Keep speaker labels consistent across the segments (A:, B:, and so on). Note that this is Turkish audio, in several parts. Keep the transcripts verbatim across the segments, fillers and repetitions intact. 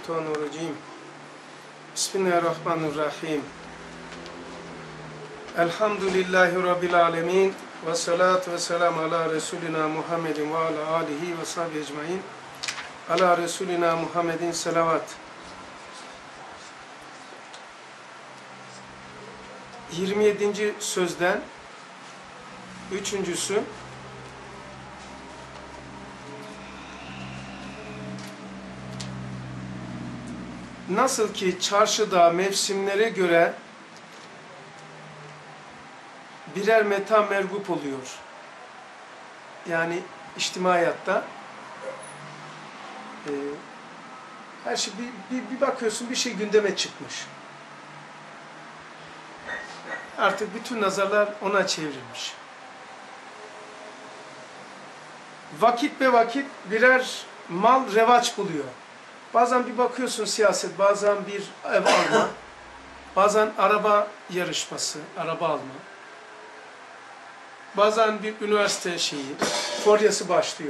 A: Mineşşeytanirracim. Bismillahirrahmanirrahim. Elhamdülillahi Rabbil alemin. Ve salatu ve selamu ala Resulina Muhammedin ve ala alihi ve sahbihi ecmain. Ala Resulina Muhammedin selavat. yirmi yedinci sözden üçüncüsü nasıl ki çarşıda mevsimlere göre birer meta mergup oluyor. Yani içtimaiyatta e, her şey bir, bir, bir bakıyorsun bir şey gündeme çıkmış. Artık bütün nazarlar ona çevrilmiş. Vakit be vakit birer mal revaç buluyor. Bazen bir bakıyorsun siyaset, bazen bir ev alma, bazen araba yarışması, araba alma. Bazen bir üniversite şeyi, furyası başlıyor.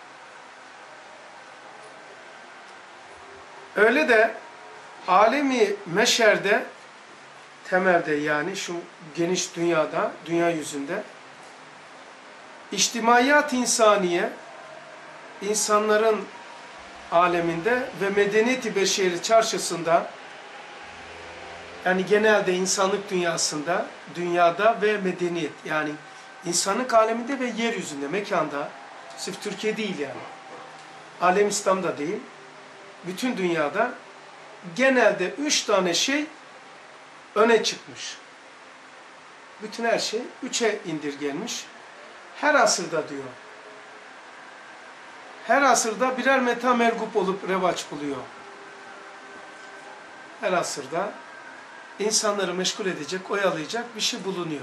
A: Öyle de alemi meşerde, temelde yani şu geniş dünyada, dünya yüzünde içtimaiyat insaniye, insanların aleminde ve medeniyeti beşeri çarşısında, yani genelde insanlık dünyasında, dünyada ve medeniyet, yani insanlık aleminde ve yeryüzünde, mekanda, sırf Türkiye değil yani, alem İslam'da değil, bütün dünyada genelde üç tane şey öne çıkmış. Bütün her şey üçe indirgenmiş. Her asırda diyor. Her asırda birer meta mergup olup revaç buluyor. Her asırda insanları meşgul edecek, oyalayacak bir şey bulunuyor.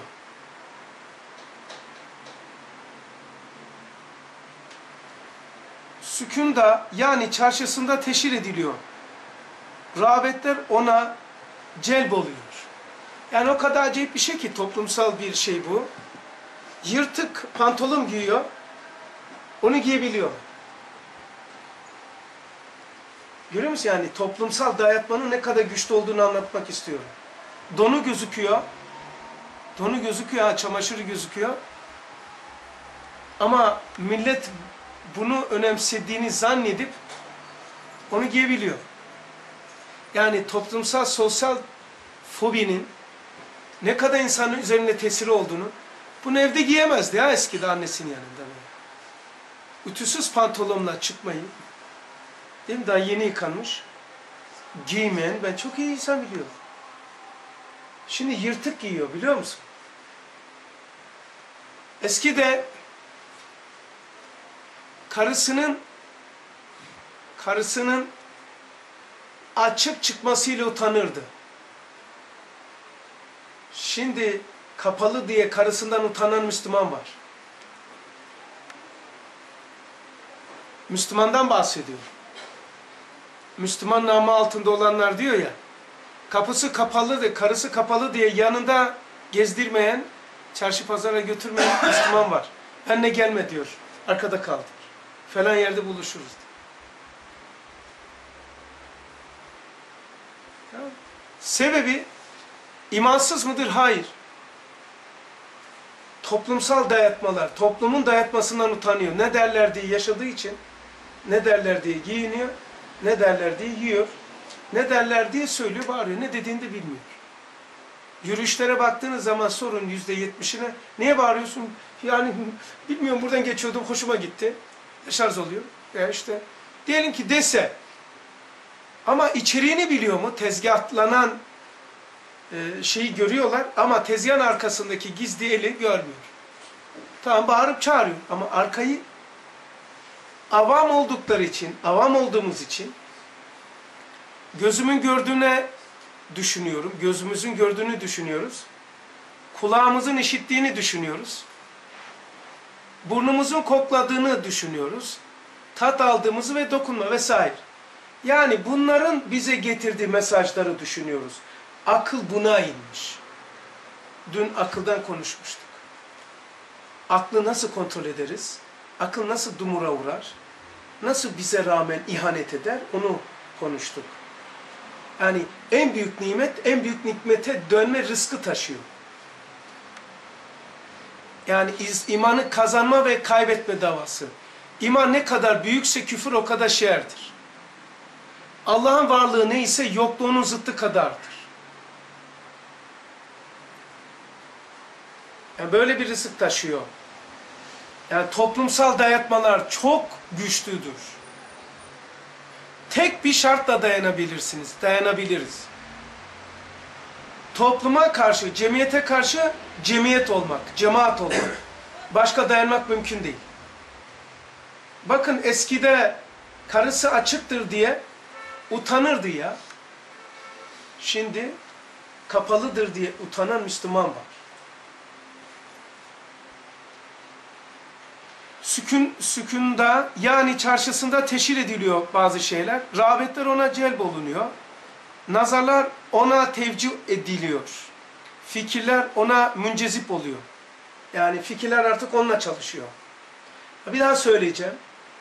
A: Sükûnda yani çarşısında teşhir ediliyor. Rağbetler ona celb oluyor. Yani o kadar acayip bir şey ki toplumsal bir şey bu. Yırtık pantolon giyiyor, onu giyebiliyor. Görüyor musun yani toplumsal dayatmanın ne kadar güçlü olduğunu anlatmak istiyorum. Donu gözüküyor, donu gözüküyor, çamaşırı gözüküyor. Ama millet bunu önemsediğini zannedip onu giyebiliyor. Yani toplumsal, sosyal fobinin ne kadar insanın üzerinde tesiri olduğunu, bunu evde giyemezdi ya eskide annesinin yanında. Böyle. Ütüsüz pantolonla çıkmayı, değil mi? Daha yeni yıkanmış, giymeyen ben çok iyi insan biliyorum. Şimdi yırtık giyiyor biliyor musun? Eskide karısının karısının açık çıkmasıyla utanırdı. Şimdi kapalı diye karısından utanan Müslüman var. Müslümandan bahsediyor. Müslüman namı altında olanlar diyor ya, kapısı kapalı de, karısı kapalı diye yanında gezdirmeyen, çarşı pazara götürmeyen Müslüman var. Benle gelme diyor, arkada kal diyor. Falan yerde buluşuruz diyor. Sebebi imansız mıdır? Hayır. Toplumsal dayatmalar, toplumun dayatmasından utanıyor. Ne derler diye yaşadığı için, ne derler diye giyiniyor, ne derler diye yiyor, ne derler diye söylüyor, bağırıyor. Ne dediğini de bilmiyor. Yürüyüşlere baktığınız zaman sorun yüzde yetmişine, niye bağırıyorsun? Yani bilmiyorum, buradan geçiyordum, hoşuma gitti. Şarj oluyor. Ya işte, diyelim ki dese, ama içeriğini biliyor mu? Tezgahlanan e, şeyi görüyorlar ama tezgahın arkasındaki gizli eli görmüyor. Tamam, bağırıp çağırıyor ama arkayı avam oldukları için, avam olduğumuz için gözümün gördüğüne düşünüyorum, gözümüzün gördüğünü düşünüyoruz, kulağımızın işittiğini düşünüyoruz, burnumuzun kokladığını düşünüyoruz, tat aldığımızı ve dokunma vesaire. Yani bunların bize getirdiği mesajları düşünüyoruz. Akıl buna inmiş. Dün akıldan konuşmuştuk. Aklı nasıl kontrol ederiz? Akıl nasıl dumura uğrar? Nasıl bize rağmen ihanet eder? Onu konuştuk. Yani en büyük nimet, en büyük nimete dönme rızkı taşıyor. Yani imanı kazanma ve kaybetme davası. İman ne kadar büyükse küfür o kadar şerdir. Allah'ın varlığı neyse yokluğunun zıttı kadardır. Yani böyle bir rızık taşıyor. Yani toplumsal dayatmalar çok güçlüdür. Tek bir şartla dayanabilirsiniz, dayanabiliriz. Topluma karşı, cemiyete karşı cemiyet olmak, cemaat olmak. Başka dayanmak mümkün değil. Bakın eskide karısı açıktır diye utanırdı ya. Şimdi kapalıdır diye utanan Müslüman var. Sükun, sükunda yani çarşısında teşhir ediliyor bazı şeyler. Rağbetler ona celbolunuyor. Nazarlar ona tevcih ediliyor. Fikirler ona müncezip oluyor. Yani fikirler artık onunla çalışıyor. Bir daha söyleyeceğim.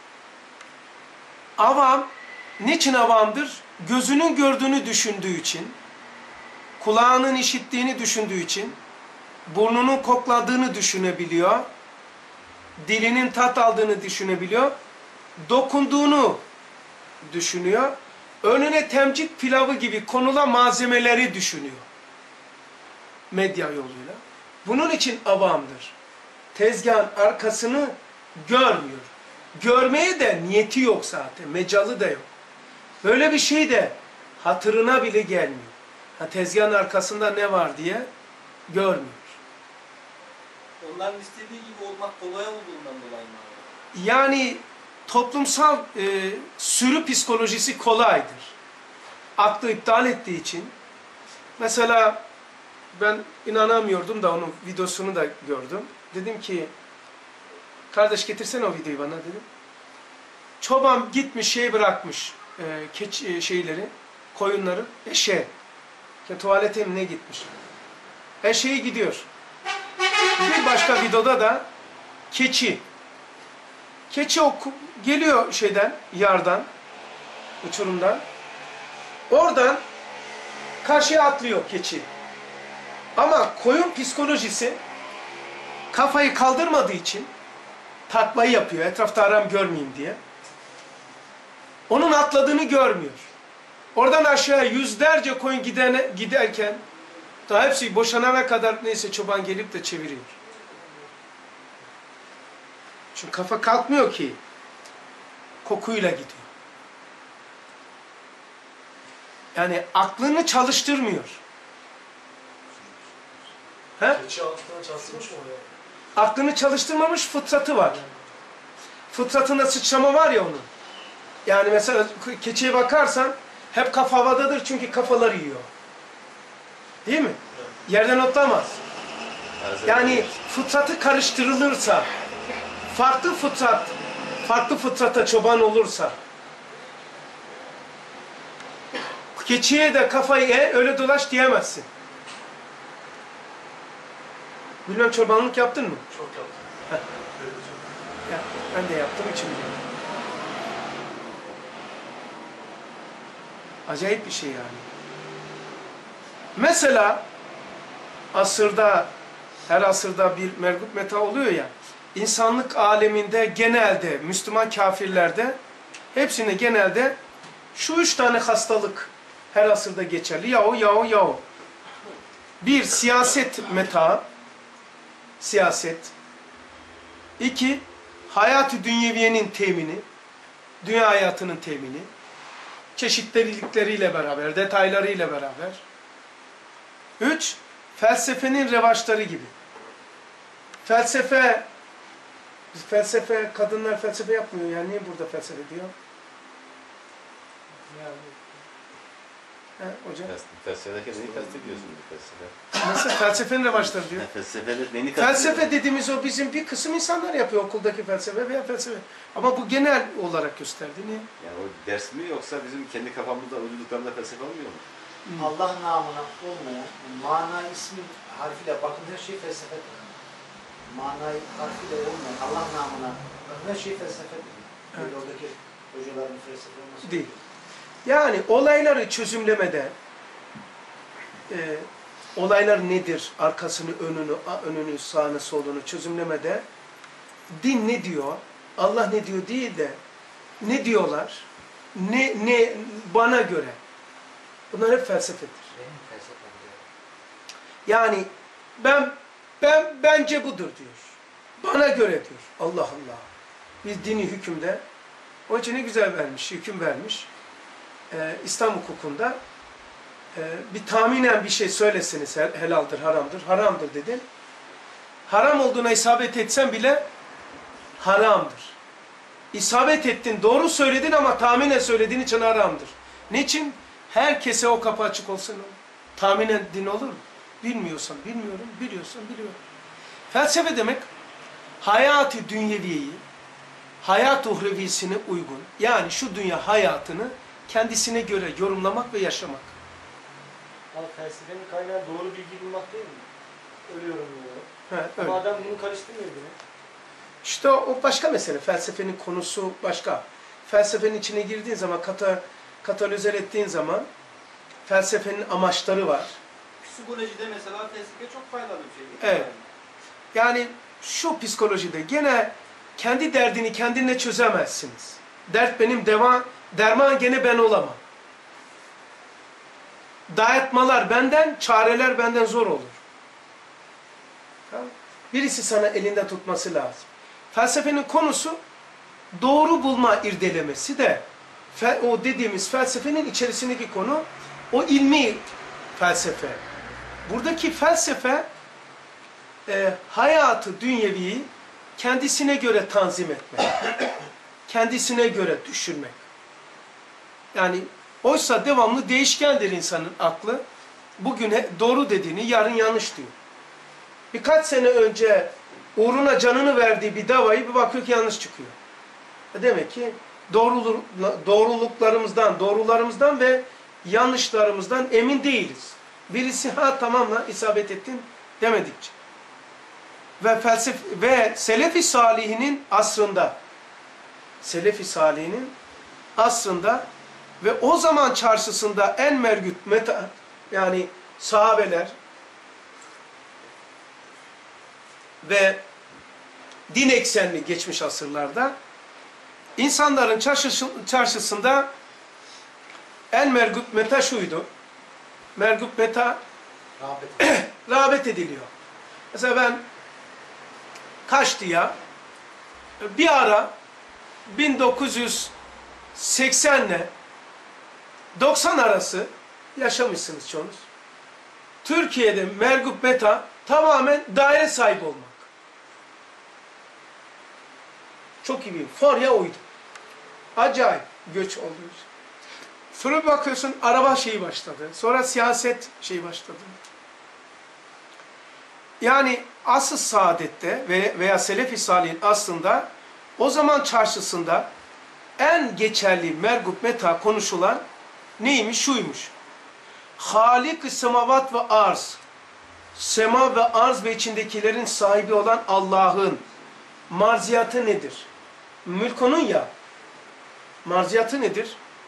A: Avam, niçin avamdır? Gözünün gördüğünü düşündüğü için, kulağının işittiğini düşündüğü için, burnunun kokladığını düşünebiliyor, dilinin tat aldığını düşünebiliyor, dokunduğunu düşünüyor, önüne temcik pilavı gibi konulan malzemeleri düşünüyor. Medya yoluyla. Bunun için avamdır. Tezgahın arkasını görmüyor. Görmeye de niyeti yok zaten, mecalı da yok. Böyle bir şey de hatırına bile gelmiyor. Ha, tezgahın arkasında ne var diye görmüyor.
B: Onların istediği gibi olmak kolay olduğundan dolayı mı abi?
A: Yani toplumsal e, sürü psikolojisi kolaydır. Aklı iptal ettiği için. Mesela ben inanamıyordum da onun videosunu da gördüm. Dedim ki, kardeş getirsene o videoyu bana dedim. Çoban gitmiş şey bırakmış, e, keç, e, şeyleri, koyunları, eşeğe. Tuvalete mi ne gitmiş. Eşeği gidiyor. Bir başka videoda da keçi. Keçi oku, geliyor şeyden, yardan, uçurumdan. Oradan karşıya atlıyor keçi. Ama koyun psikolojisi kafayı kaldırmadığı için taklayı yapıyor. Etrafta aram görmeyeyim diye. Onun atladığını görmüyor. Oradan aşağıya yüzlerce koyun gidene, giderken daha hepsi boşanana kadar neyse çoban gelip de çeviriyor. Çünkü kafa kalkmıyor ki. Kokuyla gidiyor. Yani aklını çalıştırmıyor. He?
C: Keçi aklını çalıştırmış mı o ya?
A: Aklını çalıştırmamış, fıtratı var. Fıtratında sıçrama var ya onun. Yani mesela keçiye bakarsan hep kafa havadadır çünkü kafaları yiyor. Değil mi? Yerden otlamaz. Yani fıtratı karıştırılırsa, farklı fıtrat, farklı fıtrata çoban olursa, keçiye de kafayı e, öyle dolaş diyemezsin. Bilmem çobanlık yaptın mı?
C: Çok yaptım.
A: Heh. Ya, ben de yaptığım için biliyorum. Acayip bir şey yani. Mesela asırda, her asırda bir mergup meta oluyor ya, insanlık aleminde genelde, Müslüman kafirlerde, hepsine genelde şu üç tane hastalık her asırda geçerli. Yahu, yahu, yahu. Bir, siyaset meta, siyaset. İki, hayat-ı dünyeviyenin temini, dünya hayatının temini, çeşitlilikleriyle beraber, detaylarıyla beraber. Üç, felsefenin revaçları gibi. Felsefe, felsefe, kadınlar felsefe yapmıyor. Yani niye burada felsefe diyor?
C: Yani.
A: He hocam?
D: Felsefedeki neyi kastediyorsun bu felsefe?
A: Nasıl? Felsefenin revaçları diyor.
D: Felsefede neyini kastediyorsun?
A: Felsefe dediğimiz o bizim bir kısım insanlar yapıyor okuldaki felsefe veya felsefe. Ama bu genel olarak gösterdi. Niye?
D: Yani o ders mi yoksa bizim kendi kafamızda uydurduklarında felsefe olmuyor mu?
C: Hmm. Allah namına olmayan, mana ismi harfiyle bakın her şey felsefedir. Manayı harfiyle olmayan, Allah namına bakın her şey felsefedir.
A: Evet.
C: Oradaki hocaların felsefe olması
A: Değil. Yani olayları çözümlemede, e, olaylar nedir, arkasını, önünü, önünü, sağını, solunu çözümlemede din ne diyor, Allah ne diyor değil de ne diyorlar, ne, ne bana göre. Bunlar hep felsefedir.
C: Benim felsefem diyor.
A: Yani ben ben bence budur diyor. Bana göre diyor. Allah Allah. Biz dini hükümde, onun için ne güzel vermiş, hüküm vermiş. Ee, İslam hukukunda e, bir tahminen bir şey söyleseniz hel, helaldir, haramdır, haramdır dedin. Haram olduğuna isabet etsen bile haramdır. İsabet ettin, doğru söyledin ama tahminen söylediğin için haramdır. Niçin? Herkese o kapı açık olsun. Tahminen din olur mu? Bilmiyorsan bilmiyorum, biliyorsan biliyorum. Felsefe demek, hayat-ı dünyeviyi, hayat uhrevisine uygun, yani şu dünya hayatını kendisine göre yorumlamak ve yaşamak.
B: Ama felsefenin kaynağı doğru bilgi bulmak değil mi? Öyle yorumluyorum.
A: Evet,
B: Ama
A: öyle.
B: adam bunu karıştırmıyor bile.
A: İşte o başka mesele. Felsefenin konusu başka. Felsefenin içine girdiğin zaman, kata, katalize ettiğin zaman felsefenin amaçları var.
B: Psikolojide mesela felsefe çok faydalı bir şey.
A: Evet. Yani şu psikolojide gene kendi derdini kendinle çözemezsiniz. Dert benim, deva, derman gene ben olamam. Dayatmalar benden, çareler benden zor olur. Tamam. Birisi sana elinde tutması lazım. Felsefenin konusu doğru bulma irdelemesi de o dediğimiz felsefenin içerisindeki konu o ilmi felsefe. Buradaki felsefe e, hayatı dünyeviyi kendisine göre tanzim etmek. Kendisine göre düşünmek. Yani oysa devamlı değişkendir insanın aklı. Bugün doğru dediğini yarın yanlış diyor. Birkaç sene önce uğruna canını verdiği bir davayı bir bakıyor ki yanlış çıkıyor. Demek ki doğruluk, doğruluklarımızdan, doğrularımızdan ve yanlışlarımızdan emin değiliz. Birisi ha tamamla isabet ettin demedikçe. Ve felsefe ve Selefi Salihinin asrında Selefi Salihinin asrında ve o zaman çarşısında en mergüt meta yani sahabeler ve din eksenli geçmiş asırlarda insanların çarşısı, çarşısında en mergüp meta şuydu. Mergüp meta
C: Rağbet.
A: rağbet ediliyor. Mesela ben kaçtı ya? Bir ara bin dokuz yüz seksen ile doksan arası yaşamışsınız çoğunuz. Türkiye'de mergüp meta tamamen daire sahibi olmak. Çok iyi bir forya oydu. Acayip göç olduğu için. Sonra bakıyorsun araba şeyi başladı. Sonra siyaset şeyi başladı. Yani asıl saadette veya Selefi Salih'in aslında o zaman çarşısında en geçerli mergub meta konuşulan neymiş? Şuymuş. Halik-i semavat ve arz. Sema ve arz ve içindekilerin sahibi olan Allah'ın marziyatı nedir? Mülk onun ya. Marziyatı nedir?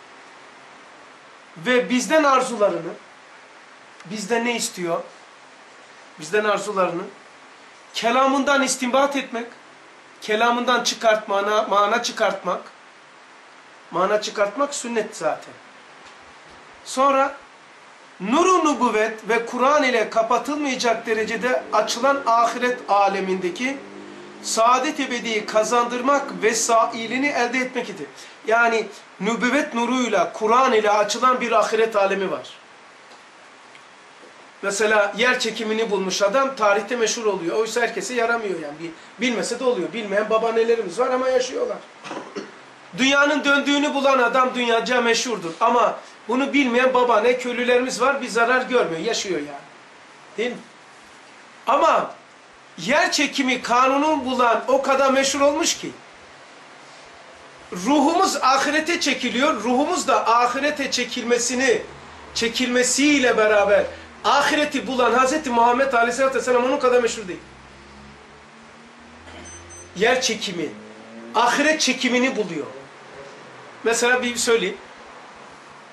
A: Ve bizden arzularını, bizden ne istiyor? Bizden arzularını, kelamından istinbat etmek, kelamından çıkart, mana, mana çıkartmak, mana çıkartmak sünnet zaten. Sonra, nur-u nübüvvet ve Kur'an ile kapatılmayacak derecede açılan ahiret alemindeki saadet ebediyi kazandırmak vesailini elde etmek idi. Yani nübüvvet nuruyla, Kur'an ile açılan bir ahiret alemi var. Mesela yer çekimini bulmuş adam tarihte meşhur oluyor. Oysa herkese yaramıyor yani. Bilmese de oluyor. Bilmeyen babaannelerimiz var ama yaşıyorlar. Dünyanın döndüğünü bulan adam dünyaca meşhurdur. Ama bunu bilmeyen babaanne köylülerimiz var. Bir zarar görmüyor. Yaşıyor yani. Değil mi? Ama yer çekimi kanunun bulan o kadar meşhur olmuş ki ruhumuz ahirete çekiliyor. Ruhumuz da ahirete çekilmesini çekilmesiyle beraber ahireti bulan Hazreti Muhammed Aleyhisselatü Vesselam onun kadar meşhur değil. Yer çekimi, ahiret çekimini buluyor. Mesela bir söyleyeyim.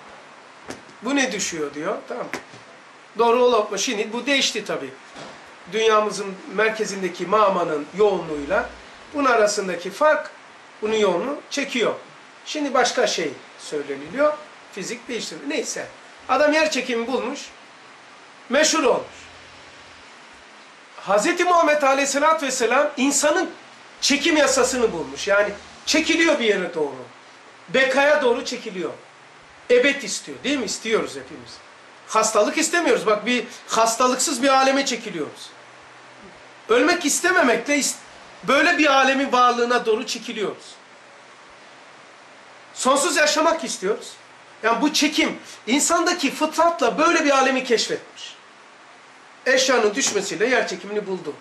A: Bu ne düşüyor diyor. Tamam. Doğru olup mu? Şimdi bu değişti tabii. Dünyamızın merkezindeki mamanın yoğunluğuyla bunun arasındaki fark bunun yoğunluğu çekiyor. Şimdi başka şey söyleniliyor. Fizik değiştirdi. Neyse. Adam yer çekimi bulmuş. Meşhur olmuş. Hazreti Muhammed Aleyhisselatü Vesselam insanın çekim yasasını bulmuş. Yani çekiliyor bir yere doğru. Bekaya doğru çekiliyor. Ebed istiyor. Değil mi? İstiyoruz hepimiz. Hastalık istemiyoruz. Bak bir hastalıksız bir aleme çekiliyoruz. Ölmek istememekle böyle bir alemin varlığına doğru çekiliyoruz. Sonsuz yaşamak istiyoruz. Yani bu çekim insandaki fıtratla böyle bir alemi keşfetmiş. Eşyanın düşmesiyle yer çekimini buldu.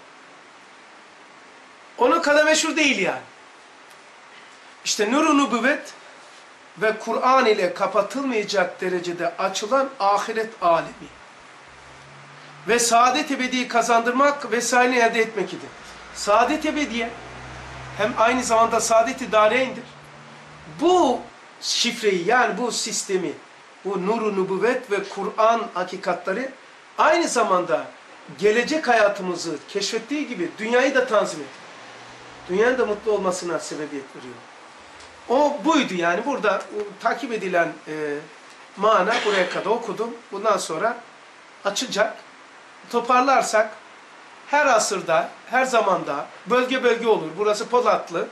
A: Onun kadar meşhur değil yani. İşte nur-u nübüvvet ve Kur'an ile kapatılmayacak derecede açılan ahiret alemi. Ve saadet ebediyi kazandırmak vesaire elde etmek idi. Saadet ebediye hem aynı zamanda saadet-i dâreyndir. Bu şifreyi yani bu sistemi, bu nur-u nübüvvet ve Kur'an hakikatleri aynı zamanda gelecek hayatımızı keşfettiği gibi dünyayı da tanzim ediyor. Dünyanın da mutlu olmasına sebebiyet veriyor. O buydu yani. Burada takip edilen e, mana buraya kadar okudum. Bundan sonra açacak. Toparlarsak her asırda, her zamanda bölge bölge olur. Burası Polatlı.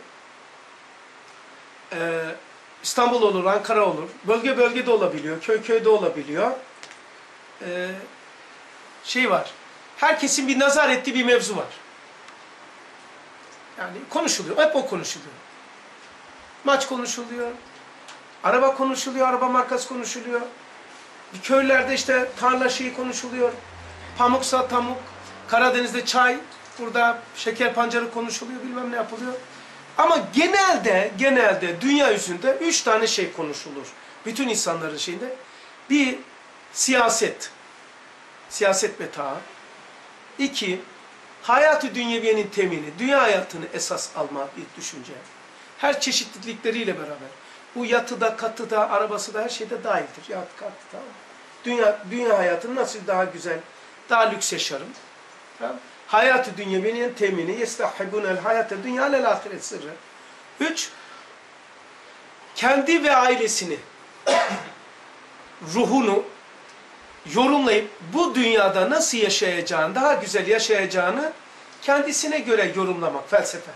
A: E, İstanbul olur, Ankara olur. Bölge bölge de olabiliyor. Köy köyde olabiliyor. E, şey var. Herkesin bir nazar ettiği bir mevzu var. Yani konuşuluyor. Hep o konuşuluyor. Maç konuşuluyor. Araba konuşuluyor. Araba markası konuşuluyor. Bir köylerde işte tarla şeyi konuşuluyor. Pamuksa pamuk. Karadeniz'de çay. Burada şeker pancarı konuşuluyor. Bilmem ne yapılıyor. Ama genelde, genelde dünya yüzünde üç tane şey konuşulur. Bütün insanların şeyinde. Bir, siyaset. Siyaset metaı. İki, hayat-ı dünyeviyenin temini. Dünya hayatını esas alma bir düşünce. Her çeşitlilikleriyle beraber. Bu yatıda, katıda, arabası da her şeyde dahildir. Yat, katı, tamam. Dünya, dünya hayatını nasıl daha güzel, daha lüks yaşarım. Tamam. Hayat-ı dünyeviyenin temini. Yestahibunel hayat-ı dünya lel ahiret sırrı. Üç, kendi ve ailesini, ruhunu yorumlayıp bu dünyada nasıl yaşayacağını, daha güzel yaşayacağını kendisine göre yorumlamak. Felsefe.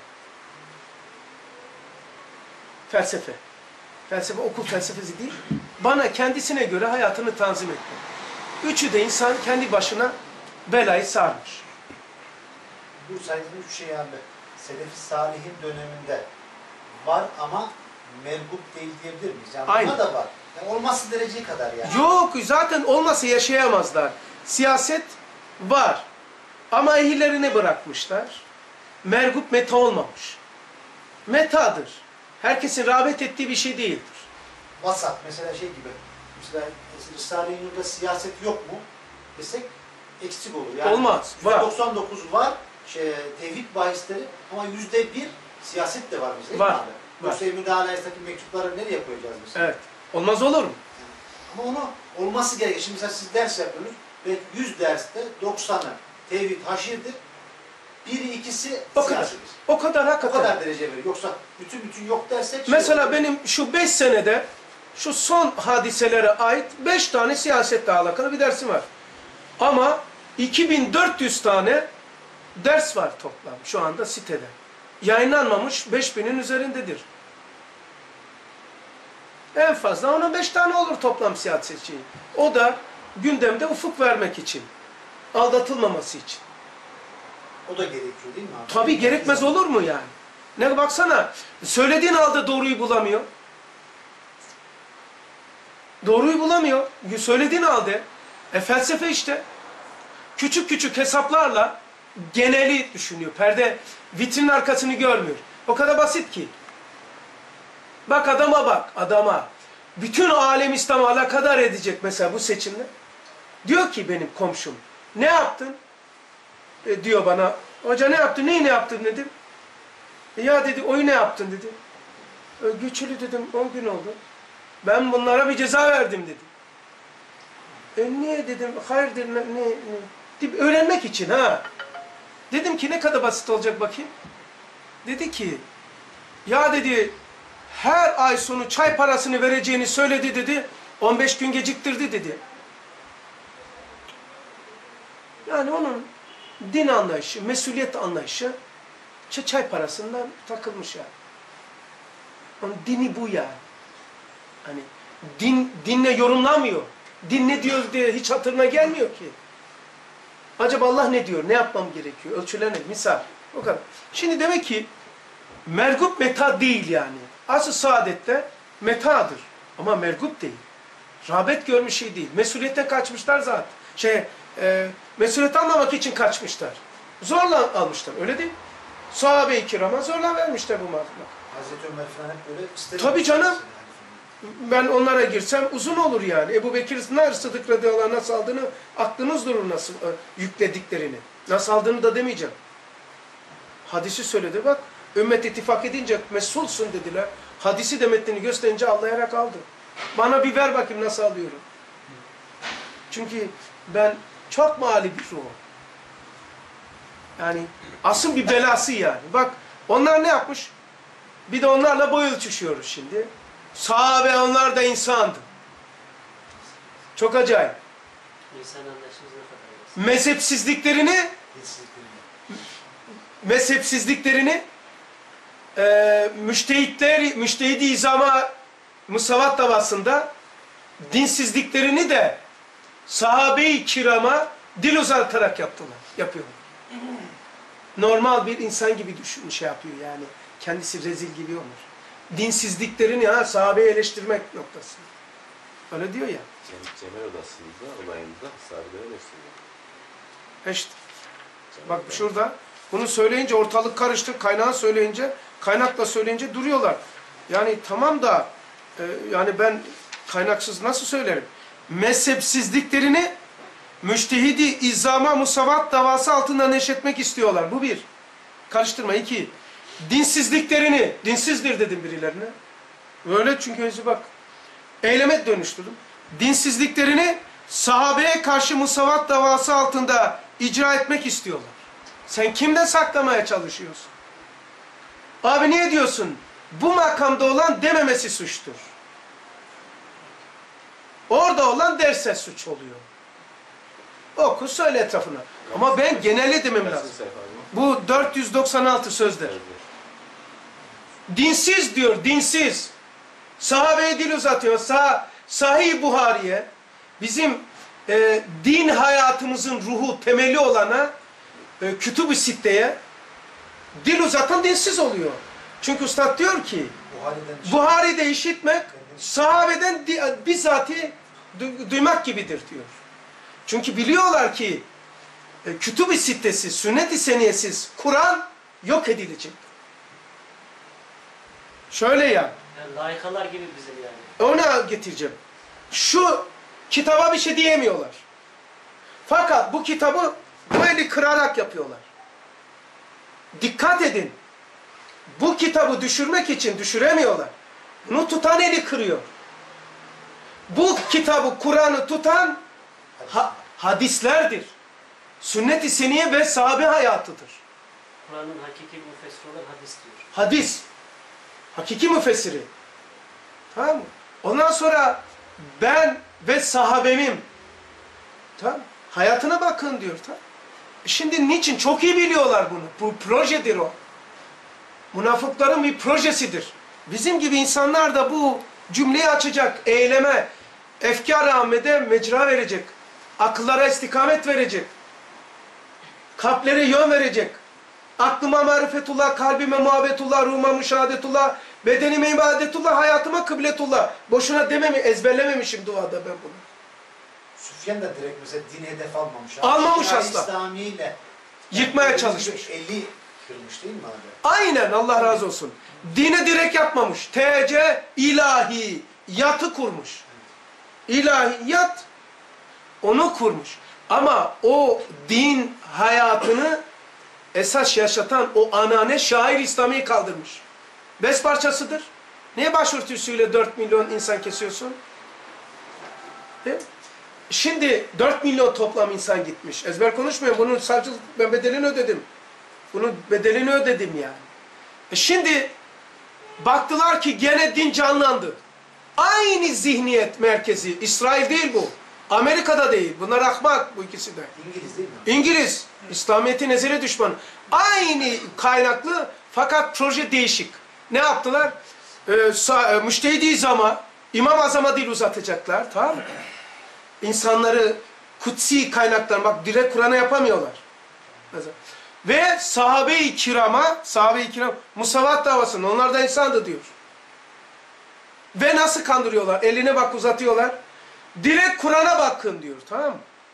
A: Felsefe. Felsefe okul felsefesi değil. Bana kendisine göre hayatını tanzim etmek. Üçü de insan kendi başına belayı sarmış.
C: Bu saydığım üç şey abi. Selefi Salih'in döneminde var ama merhub değil diyebilir miyiz? Yani
A: Aynen.
C: buna da var. Yani olması dereceye kadar yani.
A: Yok, zaten olmasa yaşayamazlar. Siyaset var. Ama ehillerini bırakmışlar. Mergup meta olmamış. Metadır. Herkesin rağbet ettiği bir şey değildir.
C: Vasat mesela şey gibi. Mesela Risale-i Nur'da siyaset yok mu desek eksik olur. Yani
A: olmaz. Var.
C: doksan dokuz var şey, tevhid bahisleri ama yüzde bir siyaset de var mesela.
A: Var.
C: Abi. Yoksa müdahalesindeki mektupları nereye koyacağız mesela?
A: Evet. Olmaz olur mu?
C: Ama onu olması gerekir. Şimdi mesela siz ders yapıyorsunuz ve yüz derste doksanı tevhid haşirdir. Biri ikisi
A: O kadar.
C: siyasidir.
A: O kadar
C: O
A: hakikaten.
C: kadar derece verir. Yoksa bütün bütün yok dersek...
A: Mesela
C: şey
A: benim şu beş senede şu son hadiselere ait beş tane siyasetle alakalı bir dersim var. Ama iki bin dört yüz tane ders var toplam şu anda sitede. Yayınlanmamış beş binin üzerindedir. En fazla ona beş tane olur toplam siyasetçi. O da gündemde ufuk vermek için. Aldatılmaması için.
C: O da gerekiyor değil mi abi?
A: Tabii gerekmez olur mu yani? Ne baksana, söylediğin halde doğruyu bulamıyor. Doğruyu bulamıyor. Söylediğin halde. E felsefe işte. Küçük küçük hesaplarla geneli düşünüyor. Perde vitrinin arkasını görmüyor. O kadar basit ki. Bak adama bak, adama. Bütün alem İslam'ı alakadar edecek mesela bu seçimde. Diyor ki benim komşum, ne yaptın? E, diyor bana, hoca ne yaptın, neyi ne yaptın dedim. E, ya dedi, oyu ne yaptın dedi. E, güçlü dedim, on gün oldu. Ben bunlara bir ceza verdim dedi. E niye dedim, hayırdır ne, ne, ne? Deyip öğrenmek için ha. Dedim ki ne kadar basit olacak bakayım. Dedi ki, ya dedi, her ay sonu çay parasını vereceğini söyledi dedi, on beş gün geciktirdi dedi. Yani onun din anlayışı, mesuliyet anlayışı çay parasından takılmış yani. Onun dini bu yani. Hani din dinle yorumlamıyor. Din ne diyor diye hiç hatırına gelmiyor ki. Acaba Allah ne diyor? Ne yapmam gerekiyor? Ölçüler ne? Misal. O kadar. Şimdi demek ki mergup meta değil yani. Asıl saadette metadır. Ama mergup değil. Rağbet görmüş şey değil. Mesuliyetten kaçmışlar zaten. Şey, e, mesuliyet almamak için kaçmışlar. Zorla almışlar. Öyle değil mi? Sahabe-i kirama zorla vermişler bu malını.
C: Hazreti Ömer falan hep böyle istedi.
A: Tabii canım. Ben onlara girsem uzun olur yani. Ebu Bekir Sıddık radıyallahu anh nasıl aldığını aklınız durur nasıl e, yüklediklerini. Nasıl aldığını da demeyeceğim. Hadisi söyledi bak. Ümmet ittifak edince mesulsun dediler. Hadisi demettiğini gösterince anlayarak aldı. Bana bir ver bakayım nasıl alıyorum. Çünkü ben çok mali bir ruh. Yani asıl bir belası yani. Bak onlar ne yapmış? Bir de onlarla boy ölçüşüyoruz şimdi. Sahabe onlar da insandı. Çok acayip.
B: İnsan anlayışımız ne kadar basit.
A: Mezhepsizliklerini mezhepsizliklerini e, müştehitler, müştehidi izama musavat davasında dinsizliklerini de sahabe-i kirama dil uzatarak yaptılar. Yapıyorlar. Normal bir insan gibi düşün, şey yapıyor yani. Kendisi rezil gibi olur. Dinsizliklerini ha sahabeyi eleştirmek noktası. Öyle diyor ya.
D: Cemal odasında olayında sahabeleri eleştiriyor.
A: İşte. Bak şurada. Bunu söyleyince ortalık karıştı. Kaynağı söyleyince, kaynakla söyleyince duruyorlar. Yani tamam da e, yani ben kaynaksız nasıl söylerim? Mezhepsizliklerini müştehidi izzama musavat davası altında neşetmek istiyorlar. Bu bir. Karıştırma. İki. Dinsizliklerini, dinsizdir dedim birilerine. Öyle çünkü bak eyleme dönüştürdüm. Dinsizliklerini sahabeye karşı musavat davası altında icra etmek istiyorlar. Sen kimden saklamaya çalışıyorsun? Abi niye diyorsun? Bu makamda olan dememesi suçtur. Orada olan derse suç oluyor. Oku söyle etrafına. Ama ben genelde demem lazım. Bu dört yüz doksan altı sözler. Dinsiz diyor, dinsiz. Sahabeye dil uzatıyor. Sah Sahih Buhari'ye, bizim e, din hayatımızın ruhu, temeli olana, e, Kütüb-i Sitte'ye dil uzatan dinsiz oluyor. Çünkü Üstad diyor ki, Buhari'de işitmek, sahabeden bizzati du duymak gibidir diyor. Çünkü biliyorlar ki, e, Kütüb-i Sitte'siz, Sünnet-i Seniyesiz, Kur'an yok edilecek. Şöyle ya.
B: Yani layıkalar gibi bizim yani.
A: Ona getireceğim. Şu kitaba bir şey diyemiyorlar. Fakat bu kitabı böyle kırarak yapıyorlar. Dikkat edin. Bu kitabı düşürmek için düşüremiyorlar. Bunu tutan eli kırıyor. Bu kitabı, Kur'an'ı tutan ha hadislerdir. Sünnet-i seniye ve sahabe hayatıdır.
B: Kur'an'ın hakiki müfessiri olan hadis diyor.
A: Hadis. Hakiki müfessiri. Tamam mı? Ondan sonra ben ve sahabemim. Tamam. Hayatına bakın diyor. Tamam. Şimdi niçin? Çok iyi biliyorlar bunu. Bu projedir o. Münafıkların bir projesidir. Bizim gibi insanlar da bu cümleyi açacak, eyleme, efkar-ı ahmede mecra verecek. Akıllara istikamet verecek. Kalplere yön verecek. Aklıma marifetullah, kalbime muhabbetullah, ruhuma müşahadetullah, bedenime ibadetullah, hayatıma kıbletullah. Boşuna dememi, ezberlememişim duada ben bunu.
C: Süfyan da direkt mesela din hedef almamış.
A: Almamış
C: Şia
A: asla.
C: İslami ile
A: Yıkmaya çalışmış.
C: Eli kırmış değil mi abi?
A: Aynen, Allah razı olsun. Dine direkt yapmamış. T C ilahi yatı kurmuş. İlahiyat onu kurmuş. Ama o din hayatını esas yaşatan o anane şair İslami'yi kaldırmış. Bez parçasıdır. Niye başörtüsüyle dört milyon insan kesiyorsun? Değil mi? Şimdi dört milyon toplam insan gitmiş. Ezber konuşmayın. Bunun savcılık ben bedelini ödedim. Bunun bedelini ödedim yani. E şimdi baktılar ki gene din canlandı. Aynı zihniyet merkezi. İsrail değil bu. Amerika'da değil. Bunlar ahmak bu ikisi de.
C: İngiliz değil mi?
A: İngiliz. İslamiyet'in ezeli düşmanı. Aynı kaynaklı fakat proje değişik. Ne yaptılar? Ee, e, müştehid izama, İmam Azam'a dil uzatacaklar. Tamam mı? İnsanları kutsi kaynaklar, bak direkt Kur'an'a yapamıyorlar. Mesela. Ve sahabe-i kirama, sahabe-i kiram, musavat davasında onlar da insandı diyor. Ve nasıl kandırıyorlar? Eline bak uzatıyorlar. Direkt Kur'an'a bakın diyor. Tamam mı?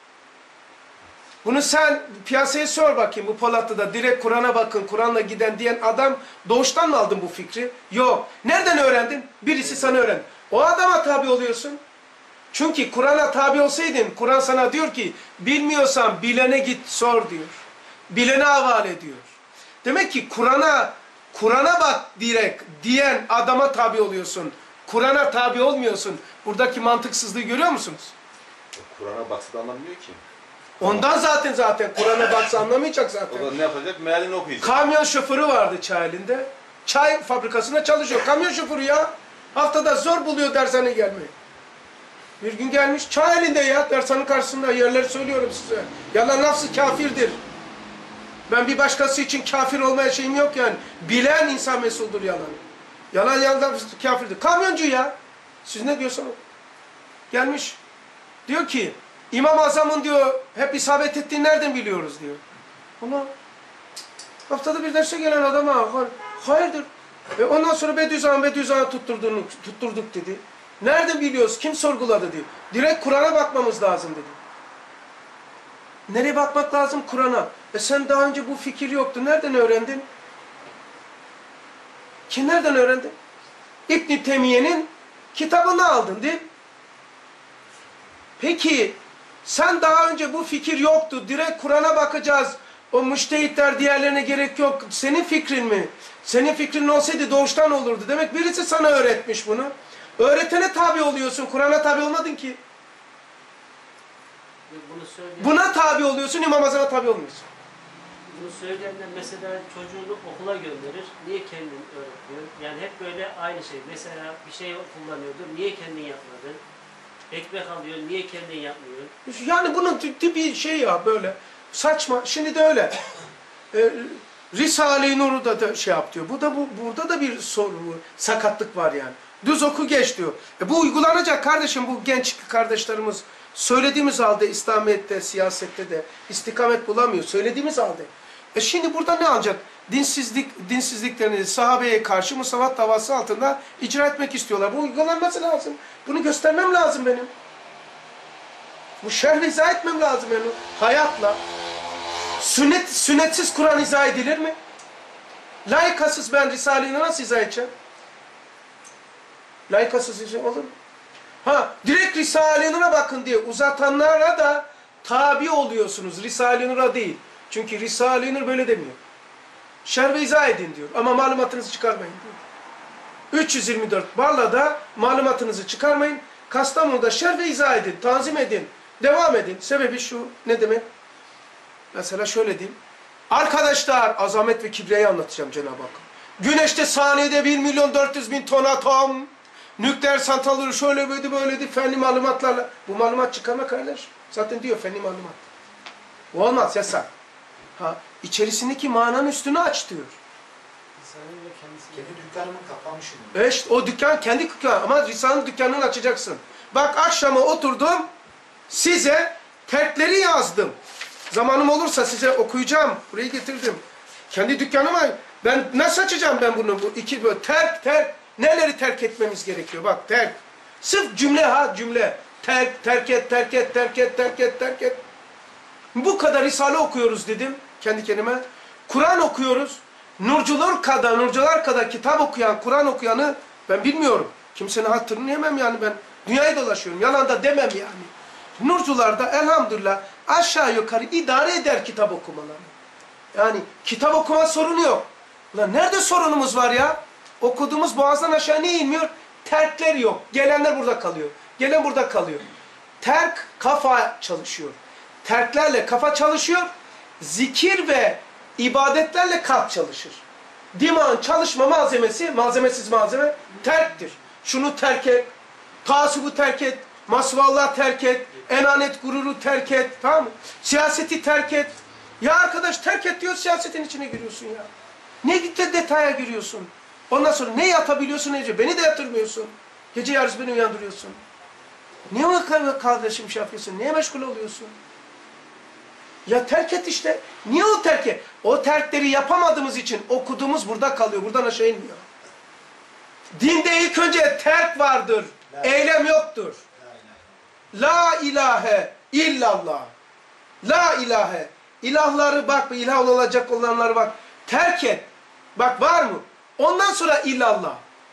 A: Bunu sen piyasaya sor bakayım bu Polatlı'da direkt Kur'an'a bakın, Kur'an'la giden diyen adam doğuştan mı aldın bu fikri? Yok. Nereden öğrendin? Birisi sana öğrendi. O adama tabi oluyorsun. Çünkü Kur'an'a tabi olsaydın, Kur'an sana diyor ki bilmiyorsan bilene git sor diyor. Bilene havale ediyor. Demek ki Kur'an'a Kur'an'a bak direkt diyen adama tabi oluyorsun. Kur'an'a tabi olmuyorsun. Buradaki mantıksızlığı görüyor musunuz?
D: Kur'an'a baksa da anlamıyor ki.
A: Ondan zaten zaten Kur'an'a baksa anlamayacak zaten.
D: O da ne yapacak? Mealini okuyacak.
A: Kamyon şoförü vardı Çayeli'nde. Çay fabrikasında çalışıyor. Kamyon şoförü ya. Haftada zor buluyor dershaneye gelmeyi. Bir gün gelmiş Çayeli'nde ya dershanenin karşısında yerleri söylüyorum size. Yalan lafzı kafirdir. Ben bir başkası için kafir olmaya şeyim yok yani. Bilen insan mesuldür yalanı. Yalan yalan lafzı kafirdir. Kamyoncu ya. Siz ne diyorsanız. Gelmiş. Diyor ki İmam Azam'ın diyor hep isabet ettiğini nereden biliyoruz diyor. Ama haftada bir derse gelen adama hayırdır. Ve ondan sonra Bediüzzaman Bediüzzaman tutturduk, tutturduk dedi. Nereden biliyoruz? Kim sorguladı diyor. Direkt Kur'an'a bakmamız lazım dedi. Nereye bakmak lazım? Kur'an'a. E sen daha önce bu fikir yoktu. Nereden öğrendin? Kim nereden öğrendin? İbn-i Teymiye'nin kitabını aldın değil mi? Peki sen daha önce bu fikir yoktu. Direkt Kur'an'a bakacağız. O müştehitler diğerlerine gerek yok. Senin fikrin mi? Senin fikrin olsaydı doğuştan olurdu. Demek birisi sana öğretmiş bunu. Öğretene tabi oluyorsun. Kur'an'a tabi olmadın ki.
E: Bunu söyleyen,
A: Buna tabi oluyorsun. İmam Azam'a tabi olmuyorsun.
E: bunu söyleyenler mesela çocuğunu okula gönderir. Niye kendin öğretmiyor? Yani hep böyle aynı şey. Mesela bir şey kullanıyordur. Niye kendin yapmadın? Ekmek alıyor. Niye kendin yapmıyor?
A: Yani bunun tipi şey ya böyle. Saçma. Şimdi de öyle. Ee, Risale-i Nur'u da, da şey yap diyor. Bu da bu burada da bir sorun, sakatlık var yani. Düz oku geç diyor. E bu uygulanacak kardeşim, bu genç kardeşlerimiz söylediğimiz halde İslamiyet'te, siyasette de istikamet bulamıyor. Söylediğimiz halde. E şimdi burada ne alacak? Dinsizlik, dinsizliklerini sahabeye karşı musavat davası altında icra etmek istiyorlar. Bu uygulanması lazım. Bunu göstermem lazım benim. Bu şerh izah etmem lazım benim. Hayatla. Sünnet, sünnetsiz Kur'an izah edilir mi? Layıkasız ben Risale'yi nasıl izah edeceğim? Layıkasız izah olur mu? Ha, direkt Risale-i Nur'a bakın diye uzatanlara da tabi oluyorsunuz. Risale-i Nur'a değil. Çünkü Risale-i Nur böyle demiyor. Şerh ve izah edin diyor. Ama malumatınızı çıkarmayın diyor. üç yüz yirmi dört Barla'da malumatınızı çıkarmayın. Kastamonu'da şerh ve izah edin. Tanzim edin. Devam edin. Sebebi şu. Ne demek? Mesela şöyle diyeyim. Arkadaşlar azamet ve kibriyayı anlatacağım Cenab-ı Hak. Güneşte saniyede bir milyon dört yüz bin ton atom. Nükleer santralleri şöyle böyle böyleydi. Fenli malumatlarla. Bu malumat çıkarma kardeş. Zaten diyor fenli malumat. Bu olmaz yasak. Ha, içerisindeki mananın üstünü aç diyor.
C: Kendi dükkanımı kapamışım.
A: E işte o dükkan kendi dükkanı ama Risale'nin dükkanını açacaksın. Bak akşama oturdum size terkleri yazdım. Zamanım olursa size okuyacağım. Burayı getirdim. Kendi dükkanıma ben nasıl açacağım ben bunu? Bu iki böyle terk terk neleri terk etmemiz gerekiyor? Bak terk. Sırf cümle ha cümle. Terk terk et terk et terk et terk et terk et. Bu kadar Risale okuyoruz dedim kendi kendime. Kur'an okuyoruz. Nurcular kadar, nurcular kadar kitap okuyan, Kur'an okuyanı ben bilmiyorum. Kimsenin hatırını yemem yani ben. Dünyayı dolaşıyorum. Yalan da demem yani. Nurcular da elhamdülillah aşağı yukarı idare eder kitap okumalarını. Yani kitap okuma sorunu yok. Ulan nerede sorunumuz var ya? Okuduğumuz boğazdan aşağı niye inmiyor? Terkler yok. Gelenler burada kalıyor. Gelen burada kalıyor. Terk kafa çalışıyor. Terklerle kafa çalışıyor. Zikir ve ibadetlerle kalp çalışır. Dimağın çalışma malzemesi, malzemesiz malzeme terktir. Şunu terk et, taasubu terk et, masvallah terk et, enanet gururu terk et, tamam mı? Siyaseti terk et. Ya arkadaş terk et diyor, siyasetin içine giriyorsun ya. Ne gitti detaya giriyorsun? Ondan sonra ne yatabiliyorsun Ece? Beni de yatırmıyorsun. Gece yarısı beni uyandırıyorsun. Niye o kardeşim şey yapıyorsun? Niye meşgul oluyorsun? Ya terk et işte. Niye o terk et? O terkleri yapamadığımız için okuduğumuz burada kalıyor. Buradan aşağı inmiyor. Dinde ilk önce terk vardır. La eylem yoktur. La ilahe illallah. La ilahe. İlahları bak, ilah olacak olanları bak. Terk et. Bak var mı? Ondan sonra illallah.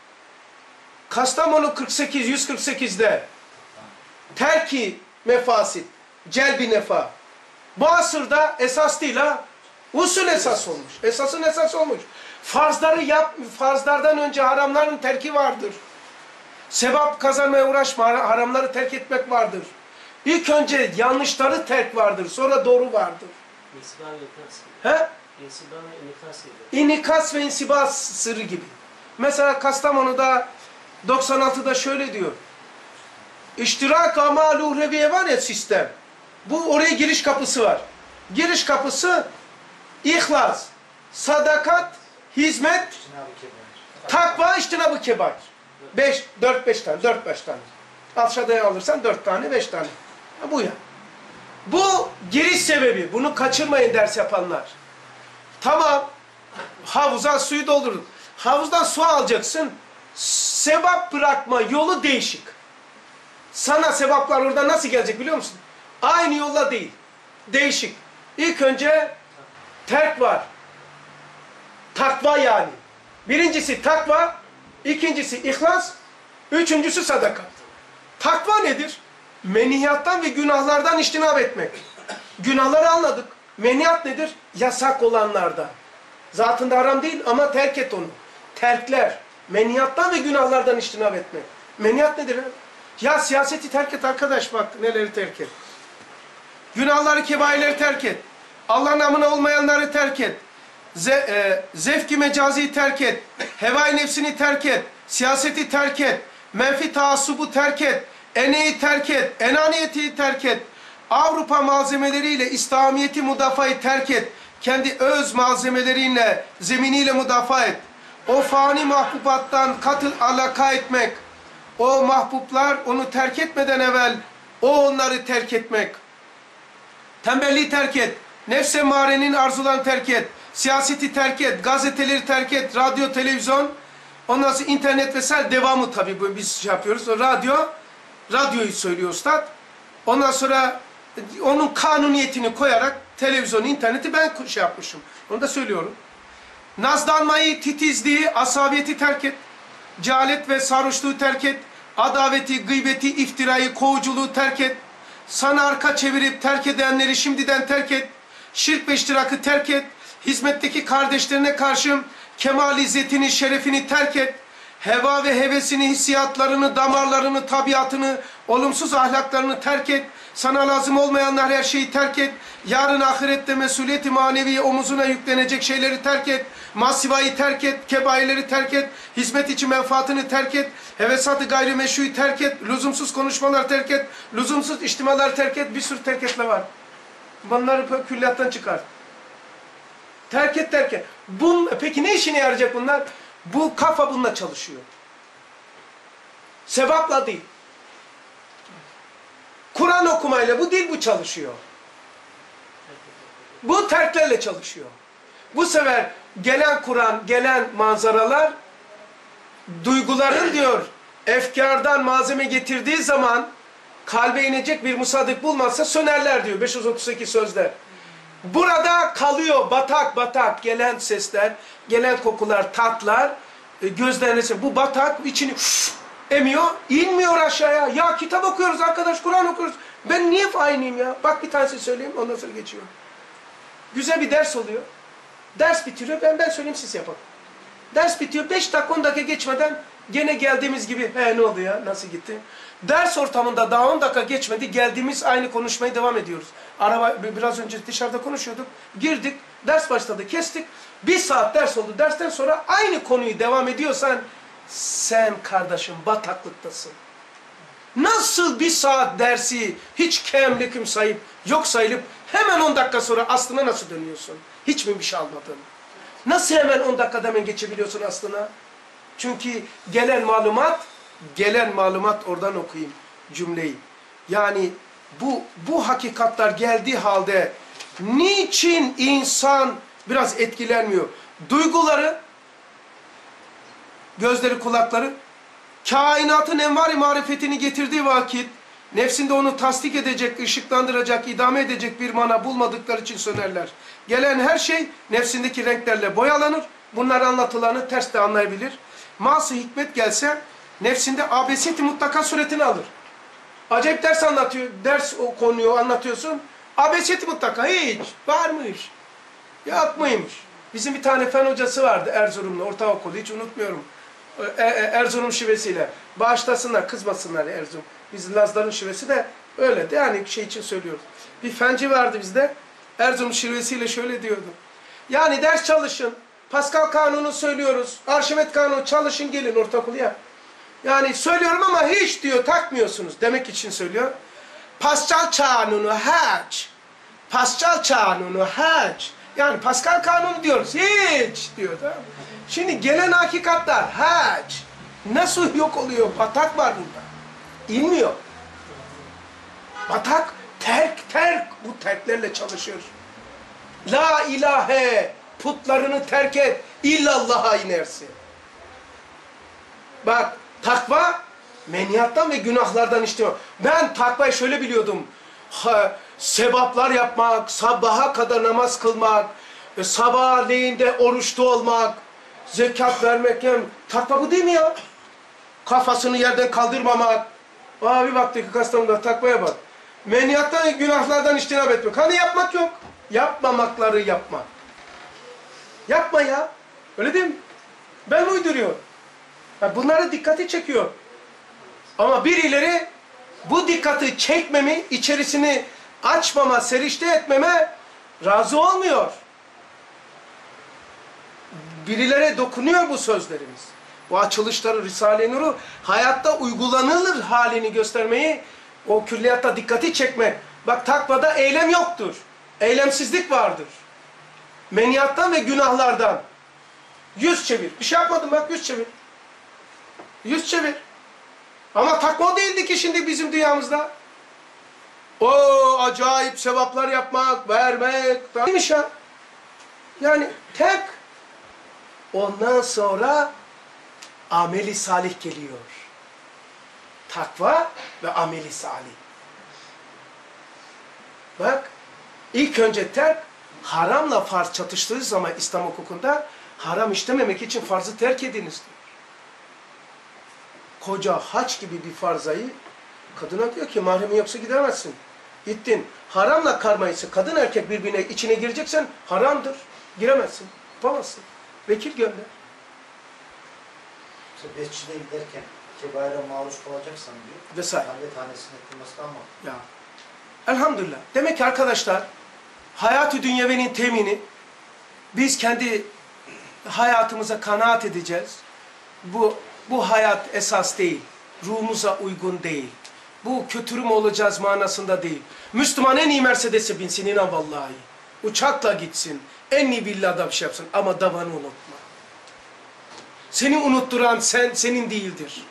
A: Kastamonu kırk sekiz, yüz kırk sekiz'de terki mefasit, celbi nefa. Bu asırda esas değil ha. Usul esas olmuş. Esasın esas olmuş. Farzları yap, farzlardan önce haramların terki vardır. Sevap kazanmaya uğraşma, haramları terk etmek vardır. İlk önce yanlışları terk vardır, sonra doğru vardır.
E: İnsiba ve inikas.
A: He?
E: İnsiba ve inikas gibi.
A: İnikas ve insiba sırrı gibi. Mesela Kastamonu'da doksan altı'da şöyle diyor. İştirak amal uhreviye var ya sistem. Bu oraya giriş kapısı var. Giriş kapısı ihlas, sadakat, hizmet, takva, iştinabı kebar. beş, dört beş tane, dört beş tane. Aşağıya alırsan dört tane, beş tane. Ha, bu ya. Bu giriş sebebi. Bunu kaçırmayın ders yapanlar. Tamam. Havuza suyu doldurun. Havuzdan su alacaksın. Sevap bırakma yolu değişik. Sana sevaplar orada nasıl gelecek biliyor musun? Aynı yolla değil. Değişik. İlk önce terk var. Takva yani. Birincisi takva, ikincisi ihlas, üçüncüsü sadakat. Takva nedir? Menhiyattan ve günahlardan iştinab etmek. Günahları anladık. Menhiyat nedir? Yasak olanlardan. Zatında haram değil ama terk et onu. Terkler. Menhiyattan ve günahlardan iştinab etmek. Menhiyat nedir? Ya siyaseti terk et arkadaş, bak neleri terk et. Günahları, kebairleri terk et. Allah namına olmayanları terk et. Ze, e, zevki mecaziyi terk et. Hevai nefsini terk et. Siyaseti terk et. Menfi taassubu terk et. Eneyi terk et. Enaniyeti terk et. Avrupa malzemeleriyle İslamiyeti müdafayı terk et. Kendi öz malzemeleriyle, zeminiyle müdafaa et. O fani mahbubattan katıl alaka etmek. O mahbublar onu terk etmeden evvel o onları terk etmek. Tembelliği terk et. Nefs-i emarenin arzularını terk et. Siyaseti terk et. Gazeteleri terk et. Radyo, televizyon. Ondan sonra internet vesaire devamı tabii bu biz şey yapıyoruz. O radyo, radyoyu söylüyor Üstad. Ondan sonra onun kanuniyetini koyarak televizyon, interneti ben şey yapmışım. Onu da söylüyorum. Nazlanmayı, titizliği, asabiyeti terk et. Cehalet ve sarhoşluğu terk et. Adaveti, gıybeti, iftirayı, kovuculuğu terk et. Sana arka çevirip terk edenleri şimdiden terk et. Şirk ve iştirakı terk et. Hizmetteki kardeşlerine karşı kemal izzetini, şerefini terk et. Heva ve hevesini, hissiyatlarını, damarlarını, tabiatını, olumsuz ahlaklarını terk et. Sana lazım olmayanlar her şeyi terk et. Yarın ahirette mesuliyeti maneviye omuzuna yüklenecek şeyleri terk et. Masivayı terk et. Kebairleri terk et. Hizmet için menfaatını terk et. Hevesatı gayrimeşruyu terk et. Lüzumsuz konuşmalar terk et. Lüzumsuz içtimalar terk et. Bir sürü terk etme var. Bunları külliyattan çıkar. Terk et, terk et. Bun, peki ne işine yarayacak bunlar? Bu kafa bununla çalışıyor. Sevapla değil. Kur'an okumayla bu dil bu çalışıyor. Bu terklerle çalışıyor. Bu sefer gelen Kur'an, gelen manzaralar duyguların diyor efkardan malzeme getirdiği zaman kalbe inecek bir musadık bulmazsa sönerler diyor beş yüz otuz sekiz sözler. Burada kalıyor batak batak gelen sesler, gelen kokular, tatlar e, gözlerine bu batak içini üf, emiyor, inmiyor aşağıya. Ya kitap okuyoruz arkadaş, Kur'an okuyoruz. Ben niye fainiyim ya? Bak bir tanesi söyleyeyim ondan sonra geçiyor. Güzel bir ders oluyor. Ders bitiriyor, ben ben söyleyeyim siz yapın. Ders bitiyor, beş dakika on dakika geçmeden Gene geldiğimiz gibi he ne oldu ya nasıl gitti? Ders ortamında daha on dakika geçmedi geldiğimiz aynı konuşmaya devam ediyoruz. Araba biraz önce dışarıda konuşuyorduk. Girdik ders başladı kestik. Bir saat ders oldu dersten sonra aynı konuyu devam ediyorsan sen kardeşim bataklıktasın. Nasıl bir saat dersi hiç kemlikim sayıp yok sayılıp hemen on dakika sonra aslına nasıl dönüyorsun? Hiç mi bir şey almadın? Nasıl hemen on dakikada hemen geçebiliyorsun aslına? Çünkü gelen malumat, gelen malumat oradan okuyayım cümleyi. Yani bu bu hakikatler geldiği halde niçin insan biraz etkilenmiyor? Duyguları, gözleri, kulakları, kainatın envar-i marifetini getirdiği vakit nefsinde onu tasdik edecek, ışıklandıracak, idame edecek bir mana bulmadıkları için sönerler. Gelen her şey nefsindeki renklerle boyalanır. Bunlar anlatılanı ters de anlayabilir. Mas-ı hikmet gelse nefsinde abesiyeti mutlaka suretini alır. Acayip ders anlatıyor, ders o konuyu anlatıyorsun. Abesiyeti mutlaka hiç varmış. Yapmaymış. Bizim bir tane fen hocası vardı Erzurumlu, ortaokulu hiç unutmuyorum. E, e, Erzurum şivesiyle. Bağışlasınlar, kızmasınlar Erzurum. Biz Lazların şivesi de öyle de yani şey için söylüyoruz. Bir fenci vardı bizde. Erzurum şivesiyle şöyle diyordu. Yani ders çalışın. Pascal kanunu söylüyoruz. Arşimet kanunu çalışın gelin ortaokuluya. Yani söylüyorum ama hiç diyor takmıyorsunuz. Demek için söylüyor. Pascal kanunu hac. Pascal kanunu hac. Yani Pascal kanunu diyoruz. Hiç diyor. Tamam. Şimdi gelen hakikatler hac. Nasıl yok oluyor? Batak var burada. İnmiyor. Batak terk terk. Bu terklerle çalışıyor. La ilahe. Putlarını terk et. İllallah'a inersin. Bak takva meniyattan ve günahlardan işte. Ben takvayı şöyle biliyordum. Ha, sevaplar yapmak, sabaha kadar namaz kılmak, e, sabahleyinde oruçlu olmak, zekat vermek. Yani, takva bu değil mi ya? Kafasını yerden kaldırmamak. Aa bir baktık Kastamonu'da takvaya bak. Meniyattan ve günahlardan iştinab etmek. Hani yapmak yok. Yapmamakları yapmak. Yapma ya. Öyle değil mi? Ben uyduruyorum. Yani bunlara dikkati çekiyor. Ama birileri bu dikkati çekmemi, içerisini açmama, serişte etmeme razı olmuyor. Birilere dokunuyor bu sözlerimiz. Bu açılışları Risale-i Nur'u hayatta uygulanılır halini göstermeyi, o külliyatta dikkati çekmek. Bak takvada eylem yoktur. Eylemsizlik vardır. Meniyattan ve günahlardan. Yüz çevir. Bir şey yapmadım bak yüz çevir. Yüz çevir. Ama takva değildi ki şimdi bizim dünyamızda. O acayip sevaplar yapmak, vermek. Neymiş ya? Yani tek. Ondan sonra ameli salih geliyor. Takva ve ameli salih. Bak ilk önce terk. Haramla farz çatıştığı zaman İslam hukukunda haram işlememek için farzı terk ediniz diyor. Koca haç gibi bir farzayı kadına diyor ki mahremin yoksa gidemezsin. Gittin. Haramla karmayısı kadın erkek birbirine içine gireceksen haramdır. Giremezsin. Yapamazsın. Vekil gönder.
C: İşte mescide giderken kebaire maruz kalacaksan diyor.
A: Vesaire.
C: Halvethanesine kılması da ama.
A: Ya. Elhamdülillah. Demek ki arkadaşlar hayat-ı dünyevenin temini biz kendi hayatımıza kanaat edeceğiz. Bu bu hayat esas değil. Ruhumuza uygun değil. Bu kötürüm olacağız manasında değil. Müslüman en iyi Mercedes'e binsin inan vallahi. Uçakla gitsin. En iyi villada bir şey yapsın. Ama davanı unutma. Seni unutturan sen, senin değildir.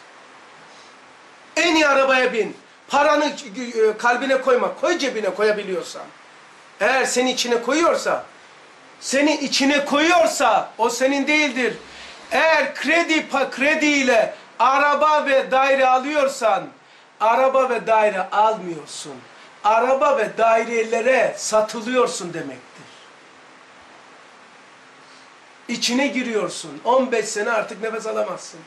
A: En iyi arabaya bin. Paranı kalbine koyma. Koy cebine koyabiliyorsan. Eğer seni içine koyuyorsa, seni içine koyuyorsa o senin değildir. Eğer kredi krediyle araba ve daire alıyorsan, araba ve daire almıyorsun. Araba ve dairelere satılıyorsun demektir. İçine giriyorsun. on beş sene artık nefes alamazsın.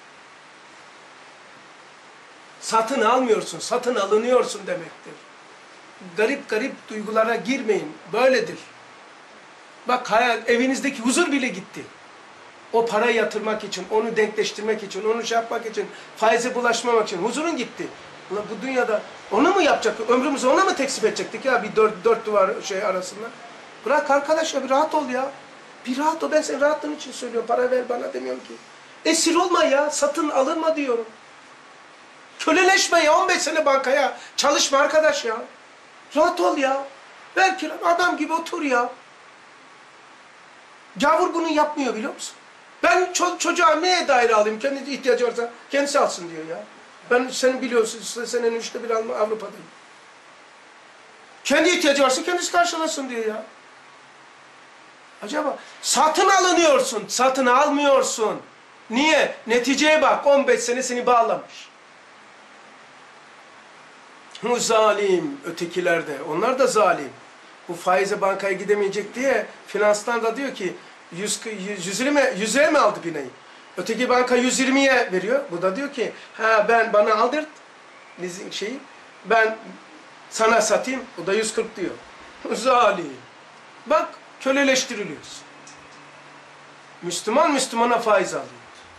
A: Satın almıyorsun, satın alınıyorsun demektir. Garip garip duygulara girmeyin. Böyledir. Bak hayat, evinizdeki huzur bile gitti. O parayı yatırmak için, onu denkleştirmek için, onu şey yapmak için, faize bulaşmamak için huzurun gitti. Ulan bu dünyada onu mu yapacaktık? Ömrümüzü ona mı teksip edecektik ya bir dört, dört duvar şey arasında? Bırak arkadaş ya bir rahat ol ya. Bir rahat ol. Ben senin rahatlığın için söylüyorum. Para ver bana demiyorum ki. Esir olma ya. Satın alınma diyorum. Köleleşme ya. on beş sene bankaya çalışma arkadaş ya. Rahat ol ya. Ver kira. Adam gibi otur ya. Gavur bunu yapmıyor biliyor musun? Ben ço çocuğa neye daire alayım? Kendi ihtiyacı varsa kendisi alsın diyor ya. Ben senin biliyorsun senin üçte bir alma Avrupa'dayım. Kendi ihtiyacı varsa kendisi karşılasın diyor ya. Acaba satın alınıyorsun, satın almıyorsun. Niye? Neticeye bak, on beş sene seni bağlamış. Bu zalim, ötekiler de, onlar da zalim. Bu faize bankaya gidemeyecek diye finanstan da diyor ki yüz yüze mi aldı binayı? Öteki banka yüz yirmiye veriyor. Bu da diyor ki ha ben bana aldırt leasing şeyi, ben sana satayım. O da yüz kırk diyor. Zalim. Bak köleleştiriliyoruz. Müslüman Müslümana faiz alıyor.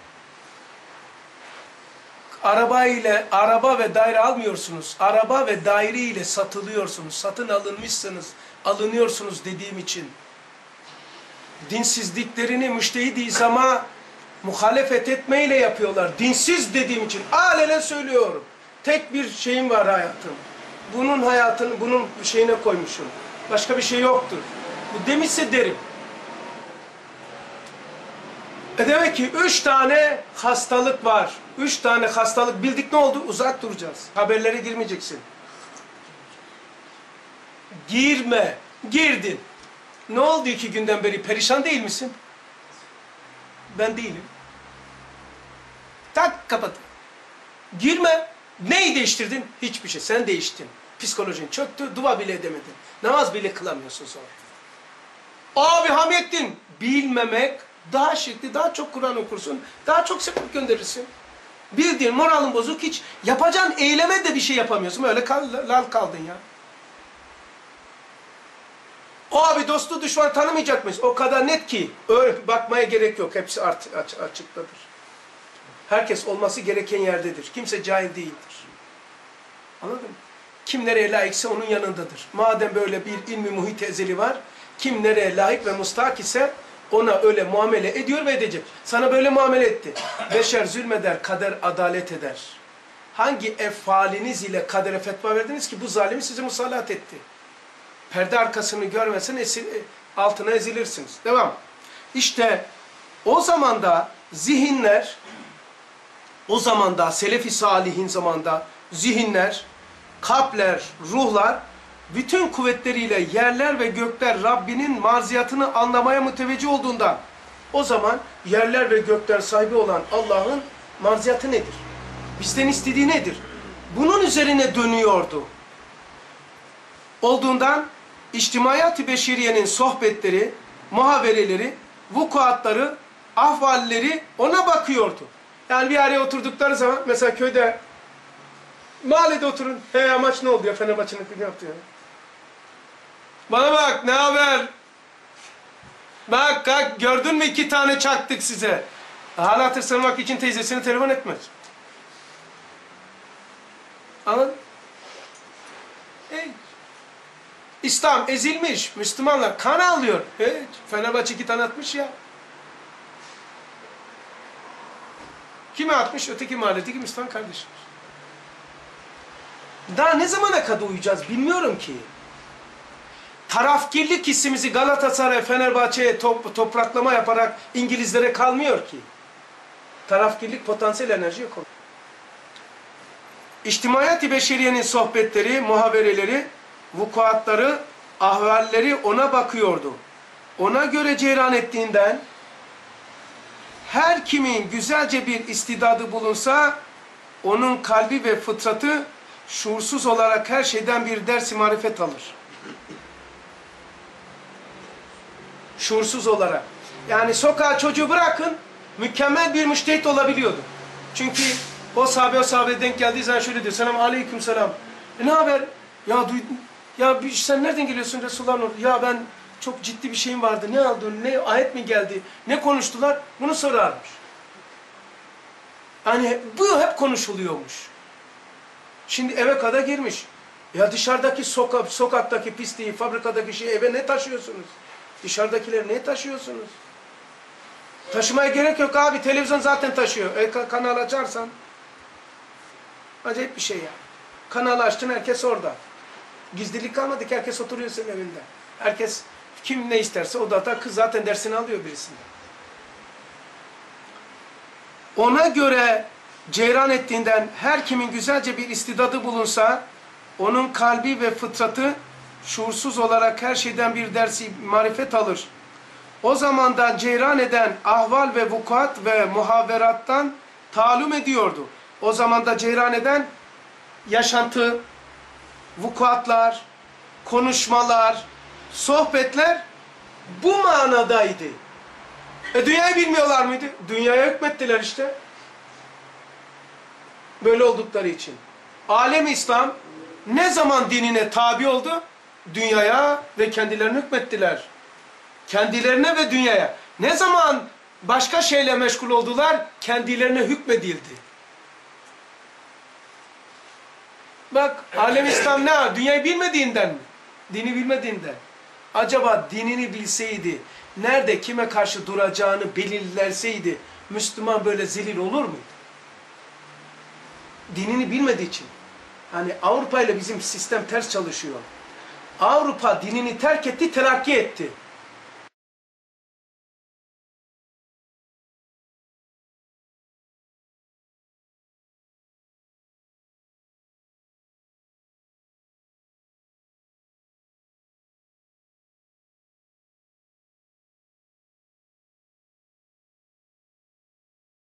A: Araba ile, araba ve daire almıyorsunuz. Araba ve daire ile satılıyorsunuz. Satın alınmışsınız, alınıyorsunuz dediğim için. Dinsizliklerini müştehid izama muhalefet etmeyle yapıyorlar. Dinsiz dediğim için. Alele söylüyorum. Tek bir şeyim var hayatım. Bunun hayatını, bunun şeyine koymuşum. Başka bir şey yoktur. Bu demişse derim. E demek ki üç tane hastalık var. Üç tane hastalık bildik ne oldu? Uzak duracağız. Haberlere girmeyeceksin. Girme. Girdin. Ne oldu iki günden beri? Perişan değil misin? Ben değilim. Tak kapat. Girme. Neyi değiştirdin? Hiçbir şey. Sen değiştin. Psikolojin çöktü. Dua bile edemedin. Namaz bile kılamıyorsun sonra. Abi hamiyettin. Bilmemek daha şekli, daha çok Kur'an okursun. Daha çok sepet gönderirsin. Bildiğin moralin bozuk, hiç yapacağın eyleme de bir şey yapamıyorsun. Öyle kal, lal kaldın ya. O abi dostu düşman tanımayacak mıyız? O kadar net ki öyle bakmaya gerek yok. Hepsi aç, aç, açıktadır. Herkes olması gereken yerdedir. Kimse cahil değildir. Anladın mı? Kim nereye layıksa onun yanındadır. Madem böyle bir ilmi muhit ezeli var, kim nereye layık ve mustak ise ona öyle muamele ediyor ve edecek. Sana böyle muamele etti. Beşer zulmeder, kader adalet eder. Hangi efaliniz ile kadere fetva verdiniz ki bu zalimi sizi musallat etti? Perde arkasını görmesin, esil, altına ezilirsiniz. Devam. İşte o zamanda zihinler, o zamanda Selefi Salihin zamanda zihinler, kalpler, ruhlar bütün kuvvetleriyle yerler ve gökler Rabbinin marziyatını anlamaya müteveccih olduğundan o zaman yerler ve gökler sahibi olan Allah'ın marziyatı nedir? Bizden istediği nedir? Bunun üzerine dönüyordu. Olduğundan İçtimaiyat-ı Beşiriye'nin sohbetleri, muhabereleri, vukuatları, ahvalleri ona bakıyordu. Yani bir araya oturdukları zaman mesela köyde mahallede oturun. He amaç ne oldu ya? Fenerbahçe'nin ne yaptı ya? Bana bak ne haber? Bak kalk gördün mü iki tane çaktık size. Hala hatır sanmak için teyzesine telefon etmez. Anladın? Hey. İslam ezilmiş. Müslümanlar kan ağlıyor. Hey. Fenerbahçe iki tane atmış ya. Kime atmış? Öteki mahalledeki Müslüman kardeşimiz. Daha ne zamana kadar uyuyacağız bilmiyorum ki. Tarafgirlik hissimizi Galatasaray, Fenerbahçe'ye top, topraklama yaparak İngilizlere kalmıyor ki. Tarafgirlik potansiyel enerji yok. İçtimaiyat-ı Beşeriye'nin sohbetleri, muhabereleri, vukuatları, ahvalleri ona bakıyordu. Ona göre ceyran ettiğinden her kimin güzelce bir istidadı bulunsa onun kalbi ve fıtratı şuursuz olarak her şeyden bir ders-i marifet alır. Şuursuz olarak. Yani sokağa çocuğu bırakın, mükemmel bir müştehit olabiliyordu. Çünkü o sahabe o sahabe denk geldiği zaman şöyle diyor. Selam aleyküm selam. E ne haber? Ya duydun. Ya sen nereden geliyorsun Resulullah'ın orada? Ya ben çok ciddi bir şeyin vardı. Ne aldın? Ne ayet mi geldi? Ne konuştular? Bunu sorarmış. Hani bu hep konuşuluyormuş. Şimdi eve kadar girmiş. Ya dışarıdaki sokak, sokaktaki pisliği, fabrikadaki şeyi eve ne taşıyorsunuz? Dışarıdakileri ne taşıyorsunuz? Taşımaya gerek yok abi. Televizyon zaten taşıyor. E, kanal açarsan. Acayip bir şey ya. Kanalı açtın, herkes orada. Gizlilik kalmadı ki, herkes oturuyor senin evinde. Herkes kim ne isterse o da kız zaten dersini alıyor birisinden. Ona göre ceyran ettiğinden her kimin güzelce bir istidadı bulunsa, onun kalbi ve fıtratı şuursuz olarak her şeyden bir dersi marifet alır. O zaman da ceyran eden ahval ve vukuat ve muhaverattan talum ediyordu. O zaman da ceyran eden yaşantı, vukuatlar, konuşmalar, sohbetler bu manadaydı. E dünyayı bilmiyorlar mıydı? Dünyaya hükmettiler işte. Böyle oldukları için. Alem-i İslam ne zaman dinine tabi oldu? Dünyaya ve kendilerine hükmettiler. Kendilerine ve dünyaya. Ne zaman başka şeyle meşgul oldular? Kendilerine hükmedildi. Bak, alem-i İslam ne? Dünyayı bilmediğinden mi? Dini bilmediğinden. Acaba dinini bilseydi, nerede kime karşı duracağını belirlerseydi, Müslüman böyle zelil olur muydu? Dinini bilmediği için. Hani Avrupa ile bizim sistem ters çalışıyor. Avrupa dinini terk etti, terakki etti.